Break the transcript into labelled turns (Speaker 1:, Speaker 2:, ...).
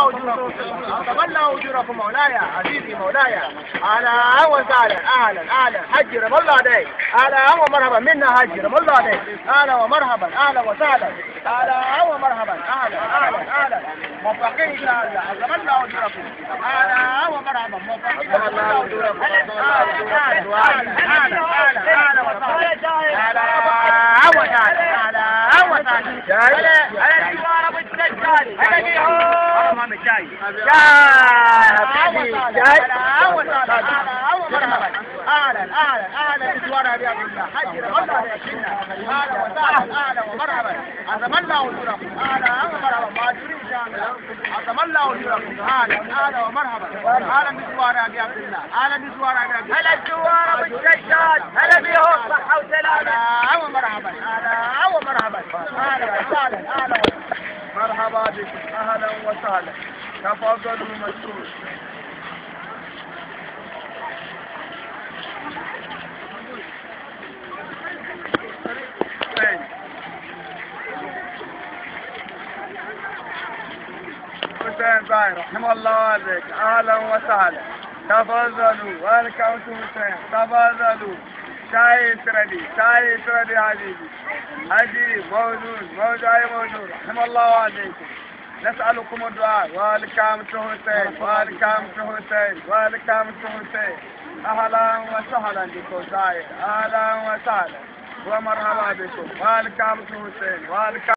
Speaker 1: أتمنى أجوركم مولاي عزيزي مولاي. أهلا وسهلا أهلا أهلا حج رب الله عليك. أهلا ومرحبا منا حج رب الله عليك. أهلا ومرحبا أهلا وسهلا أهلا ومرحبا أهلا أهلا أهلا موفقين إن شاء الله. أتمنى أجوركم أهلا ومرحبا موفقين إن شاء الله. أجوركم أهلا أهلا وسهلا أهلا وسهلا أهلا وسهلا. أنا جوار بالدجال أنا بيهم أمام الجاي أهلا أهلا أهلا بسوارها بيا بالله حجر والله يشينا. أهلا وسهلا أهلا ومرحبا. أتمنى وجودكم أهلا ومرحبا ماجورين إن شاء الله. أتمنى وجودكم أهلا أهلا ومرحبا. أهلا بسوارها بيا بالله أهلا بسوارها بيا بالله. هلا الزوار بالدجال هلا بيهم صحة وسلامة. أهلا ومرحبا أهلا ومرحبا أهلا وسهلا أهلا وسهلا. مرحبا بكم أهلا وسهلا. تفضلوا مشكور. حسين باي رحمه الله والديك أهلا وسهلا. تفضلوا ويلكم تو حسين. تفضلوا شاي سردي شاي سردي حبيبي حبيبي موجود أي موجود رحمه الله والديكم. نسألكم الدعاء. ويلكم تو حسين ويلكم تو حسين ويلكم تو حسين. أهلا وسهلا بكم زايد أهلا وسهلا ومرحبا بكم. ويلكم تو حسين ويلكم